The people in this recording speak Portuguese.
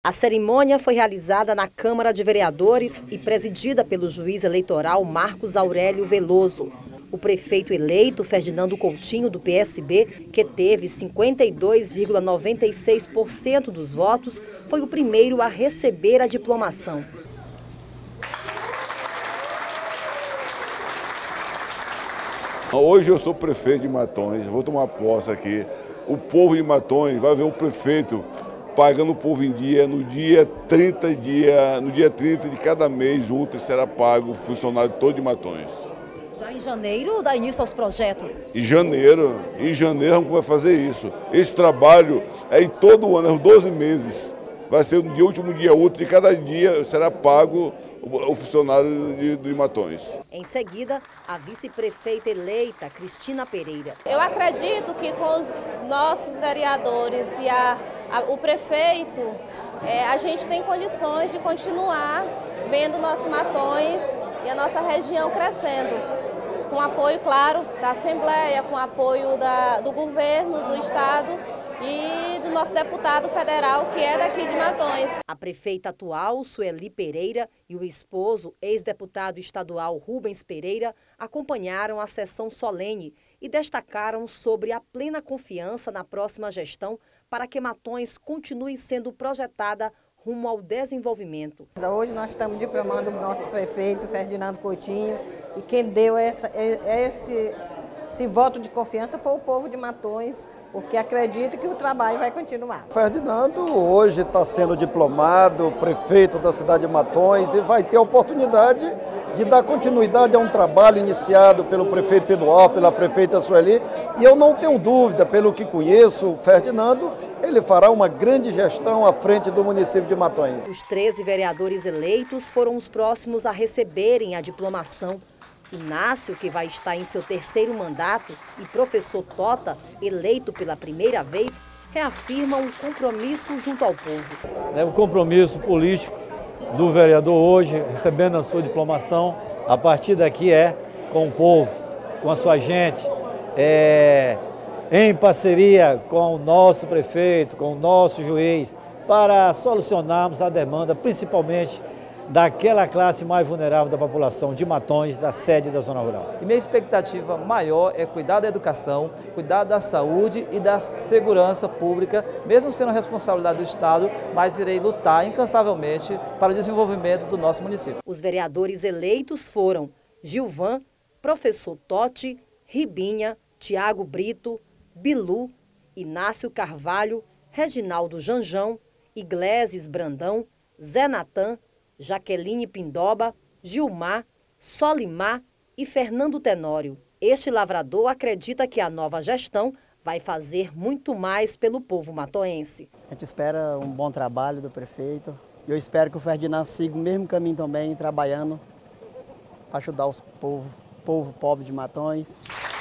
A cerimônia foi realizada na Câmara de Vereadores e presidida pelo juiz eleitoral Marcos Aurélio Veloso. O prefeito eleito, Ferdinando Coutinho, do PSB, que teve 52,96% dos votos, foi o primeiro a receber a diplomação. Hoje eu sou prefeito de Matões, vou tomar posse aqui. O povo de Matões vai ver o prefeito pagando o povo em dia, no dia 30 de cada mês útil será pago o funcionário todo de Matões. Já em janeiro dá início aos projetos? Em janeiro vamos vai fazer isso. Esse trabalho é em todo o ano, é os 12 meses. Vai ser no último dia útil de cada dia será pago o funcionário de Matões. Em seguida, a vice-prefeita eleita, Cristina Pereira. Eu acredito que com os nossos vereadores e o prefeito, a gente tem condições de continuar vendo nosso Matões e a nossa região crescendo. Com apoio, claro, da Assembleia, com apoio do governo, do Estado e do nosso deputado federal, que é daqui de Matões. A prefeita atual, Sueli Pereira, e o esposo, ex-deputado estadual Rubens Pereira, acompanharam a sessão solene e destacaram sobre a plena confiança na próxima gestão para que Matões continue sendo projetada rumo ao desenvolvimento. Hoje nós estamos diplomando o nosso prefeito, Ferdinando Coutinho, e quem deu esse voto de confiança foi o povo de Matões, porque acredito que o trabalho vai continuar. Ferdinando hoje está sendo diplomado, prefeito da cidade de Matões, e vai ter a oportunidade de dar continuidade a um trabalho iniciado pelo prefeito Pedro Alves, pela prefeita Sueli, e eu não tenho dúvida, pelo que conheço, o Ferdinando, ele fará uma grande gestão à frente do município de Matões. Os 13 vereadores eleitos foram os próximos a receberem a diplomação. Inácio, que vai estar em seu terceiro mandato, e professor Tota, eleito pela primeira vez, reafirmam o compromisso junto ao povo. O compromisso político do vereador hoje, recebendo a sua diplomação, a partir daqui é com o povo, com a sua gente, em parceria com o nosso prefeito, com o nosso juiz, para solucionarmos a demanda, principalmente daquela classe mais vulnerável da população de Matões, da sede da zona rural. E minha expectativa maior é cuidar da educação, cuidar da saúde e da segurança pública, mesmo sendo responsabilidade do Estado, mas irei lutar incansavelmente para o desenvolvimento do nosso município. Os vereadores eleitos foram Gilvan, professor Totti, Ribinha, Tiago Brito, Bilu, Inácio Carvalho, Reginaldo Janjão, Igleses Brandão, Zé Natan, Jaqueline Pindoba, Gilmar, Solimar e Fernando Tenório. Este lavrador acredita que a nova gestão vai fazer muito mais pelo povo matoense. A gente espera um bom trabalho do prefeito e eu espero que o Ferdinando siga o mesmo caminho também, trabalhando para ajudar o povo pobre de Matões.